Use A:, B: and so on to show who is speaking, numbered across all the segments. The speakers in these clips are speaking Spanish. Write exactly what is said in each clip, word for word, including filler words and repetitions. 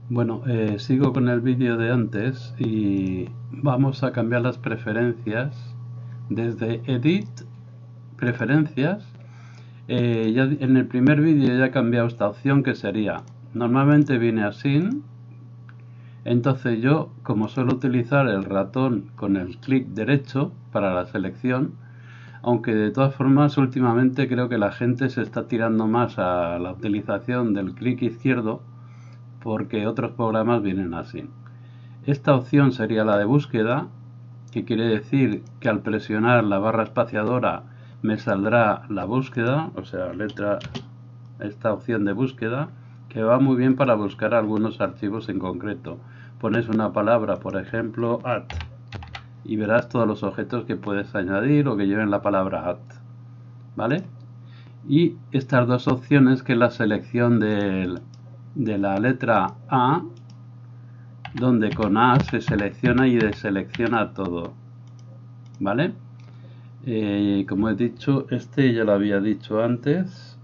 A: Bueno, eh, sigo con el vídeo de antes y vamos a cambiar las preferencias desde Edit, Preferencias. Eh, ya en el primer vídeo ya he cambiado esta opción que sería, normalmente viene así, entonces yo como suelo utilizar el ratón con el clic derecho para la selección, aunque de todas formas últimamente creo que la gente se está tirando más a la utilización del clic izquierdo porque otros programas vienen así. Esta opción sería la de búsqueda, que quiere decir que al presionar la barra espaciadora me saldrá la búsqueda, o sea, letra, esta opción de búsqueda, que va muy bien para buscar algunos archivos en concreto. Pones una palabra, por ejemplo, at, y verás todos los objetos que puedes añadir o que lleven la palabra at, ¿vale? Y estas dos opciones, que es la selección de, de la letra A, donde con A se selecciona y deselecciona todo, ¿vale? Eh, como he dicho, este ya lo había dicho antes.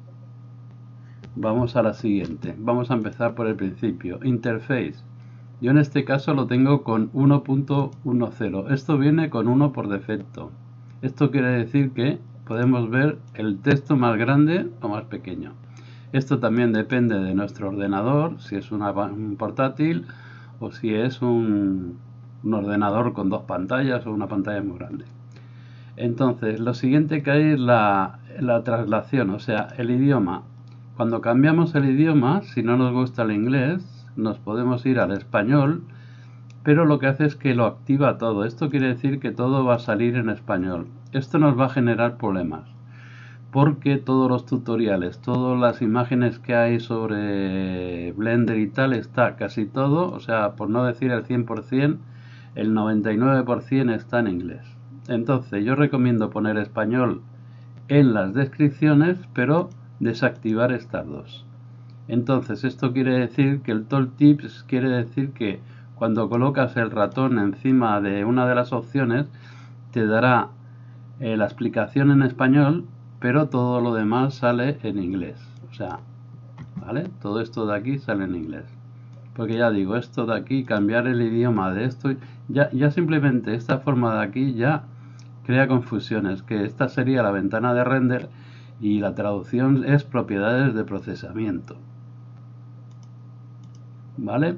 A: Vamos a la siguiente. Vamos a empezar por el principio. Interface. Yo en este caso lo tengo con uno punto diez. Esto viene con uno por defecto. Esto quiere decir que podemos ver el texto más grande o más pequeño. Esto también depende de nuestro ordenador, si es una, un portátil o si es un, un ordenador con dos pantallas o una pantalla muy grande. Entonces, lo siguiente que hay es la, la traslación, o sea, el idioma. Cuando cambiamos el idioma, si no nos gusta el inglés, nos podemos ir al español, pero lo que hace es que lo activa todo. Esto quiere decir que todo va a salir en español. Esto nos va a generar problemas, porque todos los tutoriales, todas las imágenes que hay sobre Blender y tal, está casi todo, o sea, por no decir el cien por cien, el noventa y nueve por cien está en inglés. Entonces yo recomiendo poner español en las descripciones, pero desactivar estas dos. Entonces esto quiere decir que el tooltips quiere decir que cuando colocas el ratón encima de una de las opciones te dará eh, la explicación en español, pero todo lo demás sale en inglés. O sea, ¿vale? Todo esto de aquí sale en inglés. Porque ya digo, esto de aquí, cambiar el idioma de esto, ya, ya simplemente esta forma de aquí ya crea confusiones, que esta sería la ventana de render y la traducción es propiedades de procesamiento. ¿Vale?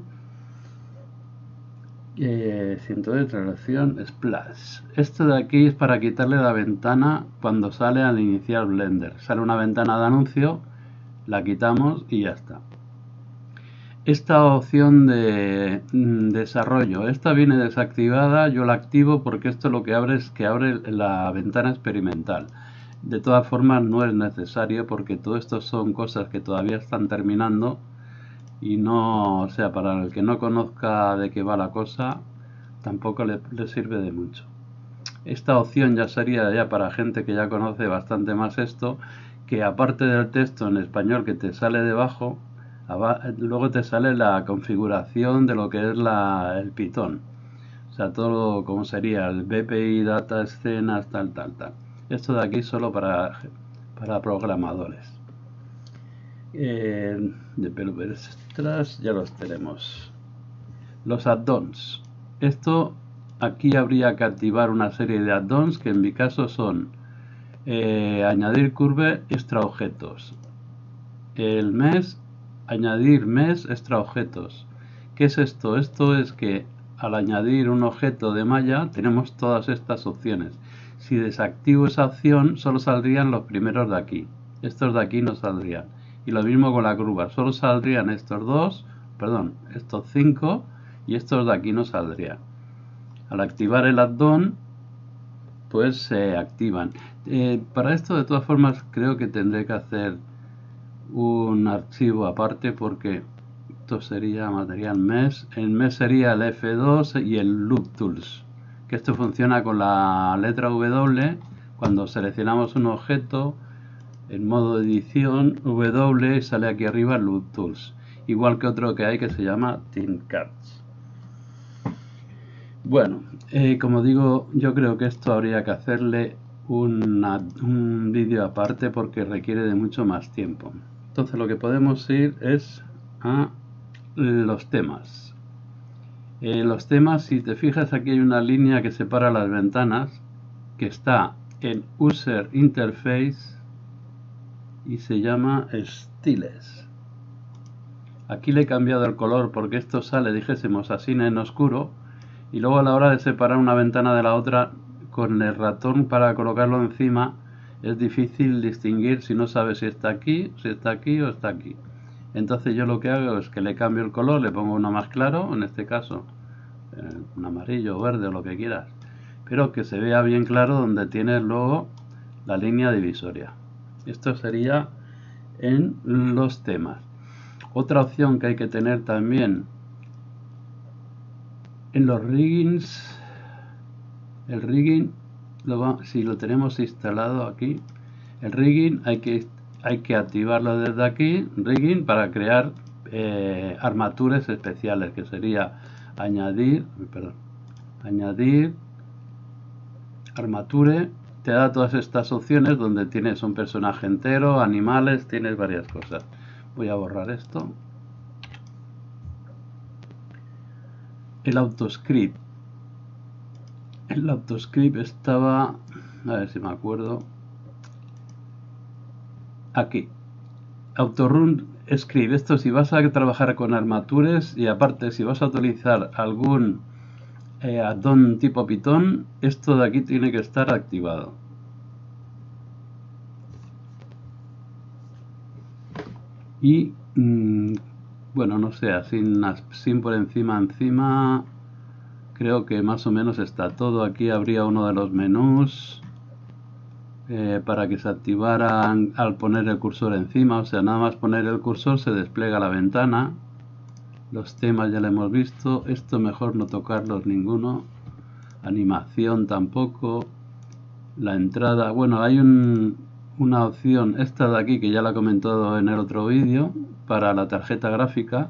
A: Eh, ciento de traslación splash. Esto de aquí es para quitarle la ventana cuando sale al iniciar Blender. Sale una ventana de anuncio, la quitamos y ya está. Esta opción de mm, desarrollo, esta viene desactivada, yo la activo porque esto lo que abre es que abre la ventana experimental. De todas formas no es necesario porque todo esto son cosas que todavía están terminando y no, o sea, para el que no conozca de qué va la cosa, tampoco le, le sirve de mucho. Esta opción ya sería ya para gente que ya conoce bastante más esto, que aparte del texto en español que te sale debajo, luego te sale la configuración de lo que es la, el Python. O sea, todo como sería el B P I, data, escenas, tal, tal, tal. Esto de aquí solo para, para programadores. Eh, developers extras ya los tenemos. Los add-ons. Esto aquí habría que activar una serie de add-ons que en mi caso son eh, añadir curve extra objetos. El mes, añadir mes extra objetos. ¿Qué es esto? Esto es que al añadir un objeto de malla tenemos todas estas opciones. Si desactivo esa opción solo saldrían los primeros de aquí. Estos de aquí no saldrían. Y lo mismo con la curva, solo saldrían estos dos, perdón, estos cinco y estos de aquí no saldrían. Al activar el add-on, pues se activan. Eh, para esto, de todas formas, creo que tendré que hacer un archivo aparte porque esto sería material mes. El mes sería el F dos y el Loop Tools, que esto funciona con la letra W. Cuando seleccionamos un objeto en modo edición, W, sale aquí arriba Loop Tools, igual que otro que hay que se llama Tinkercad. Bueno, eh, como digo, yo creo que esto habría que hacerle una, un vídeo aparte porque requiere de mucho más tiempo. Entonces lo que podemos ir es a los temas. Eh, los temas, si te fijas, aquí hay una línea que separa las ventanas que está en User Interface y se llama Styles. Aquí le he cambiado el color porque esto sale, dijésemos, así en oscuro, y luego a la hora de separar una ventana de la otra con el ratón para colocarlo encima es difícil distinguir si no sabes si está aquí, si está aquí o está aquí. Entonces yo lo que hago es que le cambio el color, le pongo uno más claro, en este caso eh, un amarillo o verde o lo que quieras, pero que se vea bien claro donde tienes luego la línea divisoria. Esto sería en los temas. Otra opción que hay que tener también en los riggings, el rigging, lo va, si lo tenemos instalado aquí, el rigging hay que, hay que activarlo desde aquí, rigging, para crear eh, armaturas especiales, que sería añadir, perdón, añadir, armature, te da todas estas opciones donde tienes un personaje entero, animales, tienes varias cosas. Voy a borrar esto. El autoscript. El autoscript estaba, a ver si me acuerdo, aquí. Autorun script. Esto si vas a trabajar con armatures y aparte si vas a utilizar algún eh, addon tipo Python, esto de aquí tiene que estar activado. Y mmm, bueno, no sé, sin, sin por encima encima creo que más o menos está todo. Aquí habría uno de los menús eh, para que se activaran al poner el cursor encima, o sea, nada más poner el cursor se despliega la ventana. Los temas ya lo hemos visto, esto mejor no tocarlos ninguno, animación tampoco, la entrada, bueno, hay un, una opción, esta de aquí que ya la he comentado en el otro vídeo, para la tarjeta gráfica.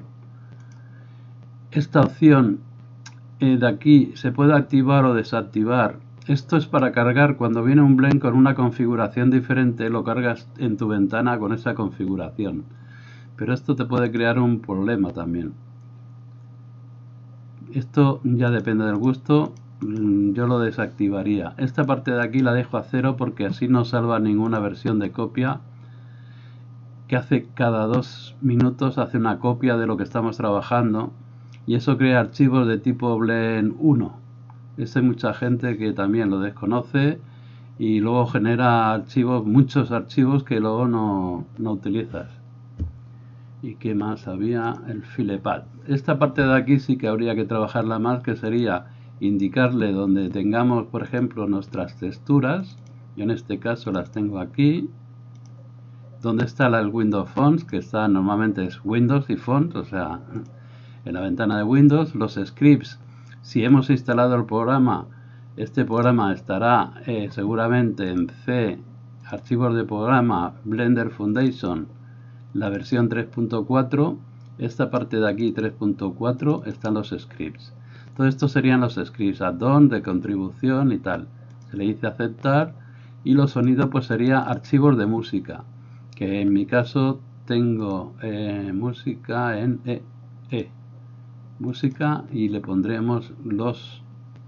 A: Esta opción eh, de aquí se puede activar o desactivar. Esto es para cargar cuando viene un Blend con una configuración diferente, lo cargas en tu ventana con esa configuración. Pero esto te puede crear un problema también. Esto ya depende del gusto, yo lo desactivaría. Esta parte de aquí la dejo a cero porque así no salva ninguna versión de copia, que hace cada dos minutos hace una copia de lo que estamos trabajando y eso crea archivos de tipo Blend uno. Esa hay mucha gente que también lo desconoce y luego genera archivos, muchos archivos que luego no, no utilizas. ¿Y qué más había? El filepad. Esta parte de aquí sí que habría que trabajarla más, que sería indicarle donde tengamos, por ejemplo, nuestras texturas. Yo en este caso las tengo aquí. Donde está el Windows Fonts, que está normalmente es Windows y Fonts, o sea, en la ventana de Windows. Los scripts, si hemos instalado el programa, este programa estará eh, seguramente en C, archivos de programa, Blender Foundation, la versión tres punto cuatro, esta parte de aquí tres punto cuatro están los scripts. Todo esto serían los scripts, add-on, de contribución y tal. Se le dice aceptar y los sonidos pues sería archivos de música, que en mi caso tengo eh, música en E, E, música y le pondremos los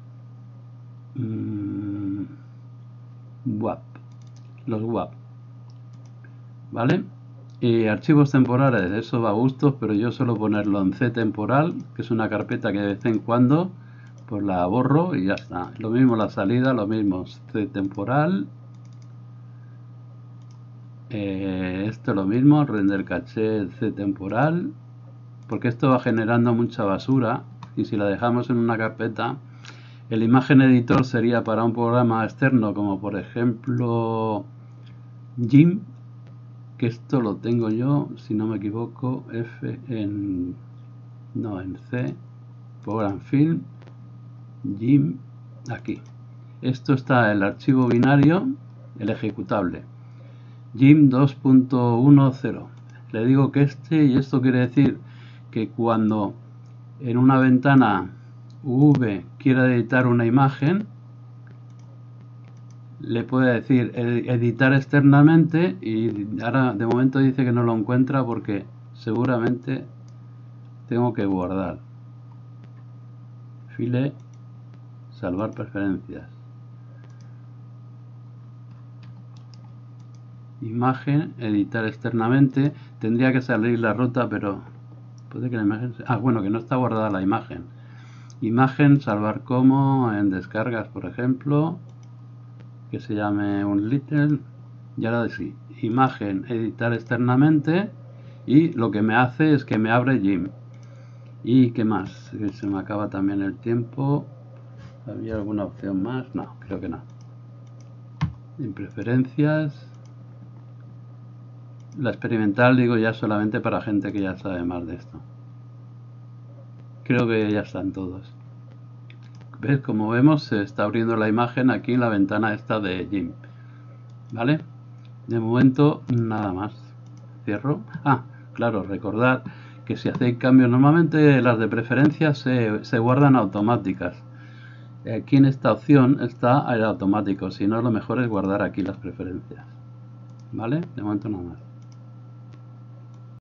A: mmm, W A P, los W A P, ¿vale? Y archivos temporales, eso va a gustos, pero yo suelo ponerlo en C temporal, que es una carpeta que de vez en cuando pues la borro y ya está. Lo mismo la salida, lo mismo C temporal. Eh, esto es lo mismo, render caché C temporal, porque esto va generando mucha basura y si la dejamos en una carpeta, el imagen editor sería para un programa externo como por ejemplo GIMP, que esto lo tengo yo, si no me equivoco, F en, no, en C, Program Film, GIMP, aquí. Esto está el archivo binario, el ejecutable, GIMP dos punto diez. Le digo que este, y esto quiere decir que cuando en una ventana V quiera editar una imagen, le puede decir editar externamente y ahora de momento dice que no lo encuentra porque seguramente tengo que guardar. File, salvar preferencias. Imagen, editar externamente. Tendría que salir la ruta, pero puede que la imagen... Ah, bueno, que no está guardada la imagen. Imagen, salvar como en descargas, por ejemplo. Que se llame un little. Y ahora sí. Imagen, editar externamente. Y lo que me hace es que me abre Gimp. ¿Y qué más? Se me acaba también el tiempo. ¿Había alguna opción más? No, creo que no. En preferencias. La experimental digo ya solamente para gente que ya sabe más de esto. Creo que ya están todos. ¿Ves? Como vemos se está abriendo la imagen aquí en la ventana esta de Gimp. ¿Vale? De momento nada más. Cierro. Ah, claro, recordad que si hacéis cambios normalmente las de preferencias se, se guardan automáticas. Aquí en esta opción está el automático. Si no, lo mejor es guardar aquí las preferencias. ¿Vale? De momento nada más.